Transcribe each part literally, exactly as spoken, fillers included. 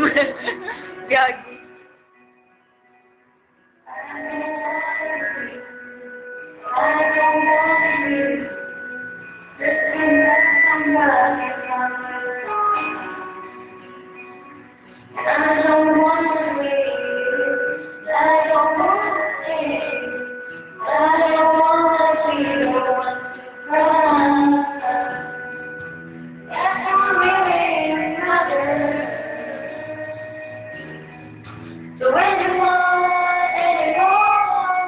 Gagi. So when you want anymore,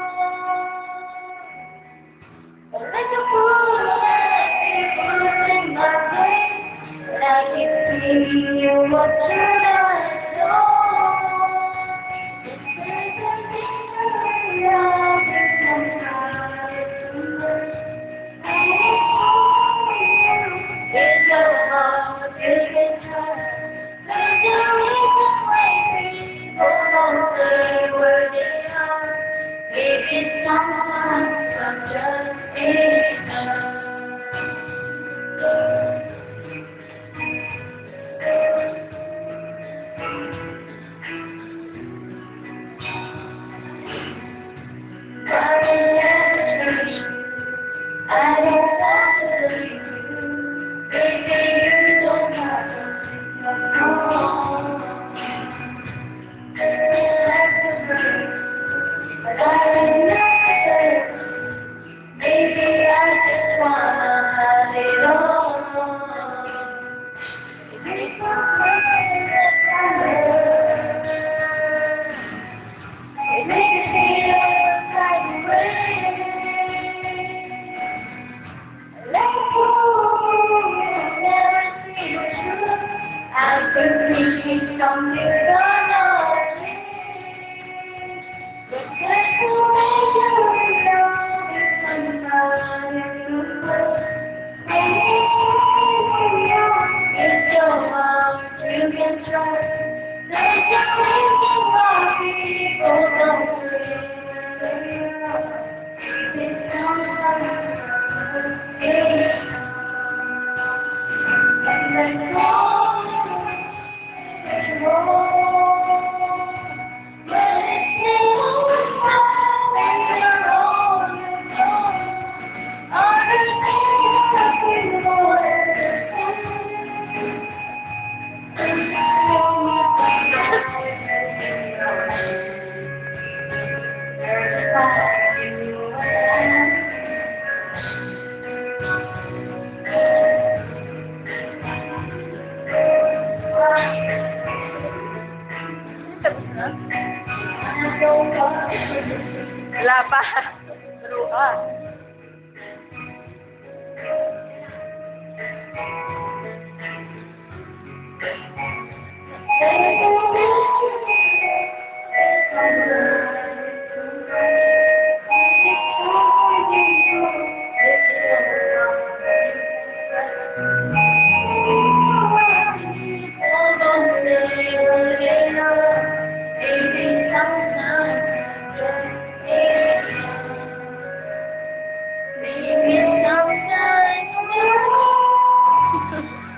but like a fool, I in my brain, but I keep feeding you what you don't know. It's everything love is sometimes it's so hard to get tired. There's a reason why people don't say where they are. Maybe sometimes I'm just ignorant. Darling, I don't want to leave you. Baby, you don't have to know. But I remember, maybe I just wanna have it all. It makes no sense that I it makes me feel like rain. Like a fool, never see the truth. I could be something gonna change. But that's the way you love is sometimes you put. It's so hard you can try. There's a reason why people don't believe. It's sometimes it's and then go, it's wrong. But it's still fine when you're on your own. All the things that we want Wala pa. True ka. Maybe sometimes